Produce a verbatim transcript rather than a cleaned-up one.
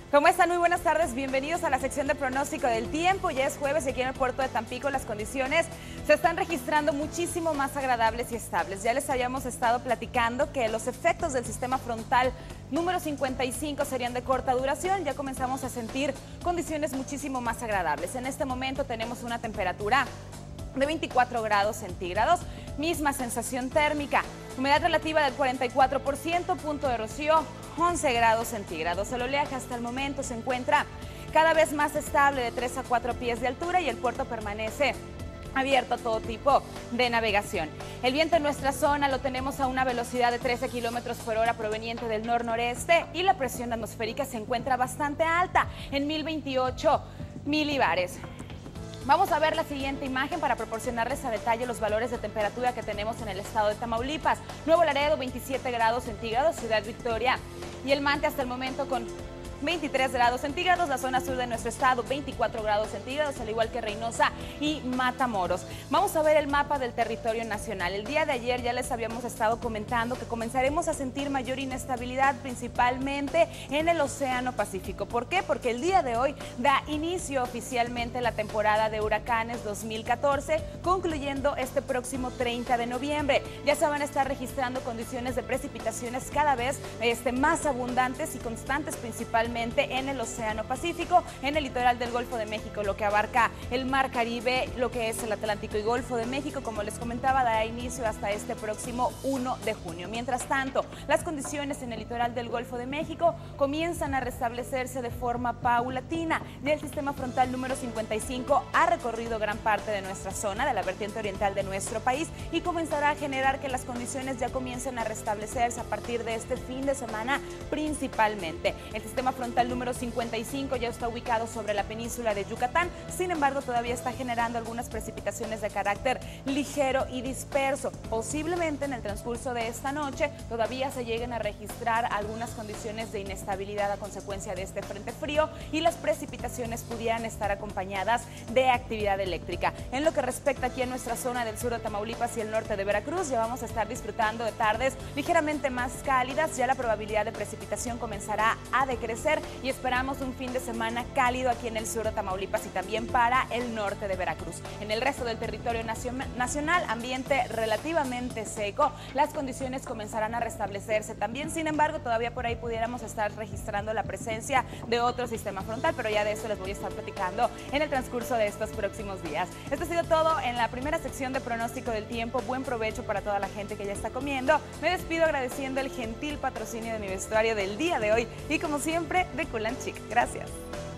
¿Cómo están? Muy buenas tardes, bienvenidos a la sección de pronóstico del tiempo. Ya es jueves y aquí en el puerto de Tampico las condiciones se están registrando muchísimo más agradables y estables. Ya les habíamos estado platicando que los efectos del sistema frontal número cincuenta y cinco serían de corta duración. Ya comenzamos a sentir condiciones muchísimo más agradables. En este momento tenemos una temperatura de veinticuatro grados centígrados, misma sensación térmica, humedad relativa del cuarenta y cuatro por ciento, punto de rocío once grados centígrados. El oleaje hasta el momento se encuentra cada vez más estable de tres a cuatro pies de altura y el puerto permanece abierto a todo tipo de navegación. El viento en nuestra zona lo tenemos a una velocidad de trece kilómetros por hora proveniente del nor-noreste y la presión atmosférica se encuentra bastante alta en mil veintiocho milibares. Vamos a ver la siguiente imagen para proporcionarles a detalle los valores de temperatura que tenemos en el estado de Tamaulipas. Nuevo Laredo, veintisiete grados centígrados, Ciudad Victoria y El Mante hasta el momento con veintitrés grados centígrados, la zona sur de nuestro estado veinticuatro grados centígrados, al igual que Reynosa y Matamoros. Vamos a ver el mapa del territorio nacional. El día de ayer ya les habíamos estado comentando que comenzaremos a sentir mayor inestabilidad principalmente en el Océano Pacífico. ¿Por qué? Porque el día de hoy da inicio oficialmente la temporada de huracanes dos mil catorce, concluyendo este próximo treinta de noviembre. Ya se van a estar registrando condiciones de precipitaciones cada vez este, más abundantes y constantes, principalmente en el Océano Pacífico, en el litoral del Golfo de México, lo que abarca el Mar Caribe, lo que es el Atlántico y Golfo de México. Como les comentaba, dará inicio hasta este próximo uno de junio. Mientras tanto, las condiciones en el litoral del Golfo de México comienzan a restablecerse de forma paulatina. Ya el sistema frontal número cincuenta y cinco ha recorrido gran parte de nuestra zona, de la vertiente oriental de nuestro país, y comenzará a generar que las condiciones ya comiencen a restablecerse a partir de este fin de semana principalmente. El sistema frontal número cincuenta y cinco ya está ubicado sobre la península de Yucatán, sin embargo todavía está generando algunas precipitaciones de carácter ligero y disperso. Posiblemente en el transcurso de esta noche todavía se lleguen a registrar algunas condiciones de inestabilidad a consecuencia de este frente frío y las precipitaciones pudieran estar acompañadas de actividad eléctrica. En lo que respecta aquí a nuestra zona del sur de Tamaulipas y el norte de Veracruz, ya vamos a estar disfrutando de tardes ligeramente más cálidas. Ya la probabilidad de precipitación comenzará a decrecer y esperamos un fin de semana cálido aquí en el sur de Tamaulipas y también para el norte de Veracruz. En el resto del territorio nacional, ambiente relativamente seco, las condiciones comenzarán a restablecerse también. Sin embargo, todavía por ahí pudiéramos estar registrando la presencia de otro sistema frontal, pero ya de eso les voy a estar platicando en el transcurso de estos próximos días. Esto ha sido todo en la primera sección de pronóstico del tiempo. Buen provecho para toda la gente que ya está comiendo. Me despido agradeciendo el gentil patrocinio de mi vestuario del día de hoy y como siempre de Cool and Chic. Gracias.